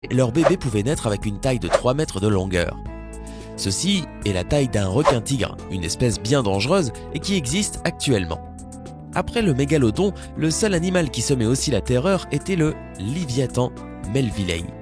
leur bébé pouvait naître avec une taille de 3 mètres de longueur. Ceci est la taille d'un requin-tigre, une espèce bien dangereuse et qui existe actuellement. Après le mégalodon, le seul animal qui semait aussi la terreur était le Léviathan melvillei.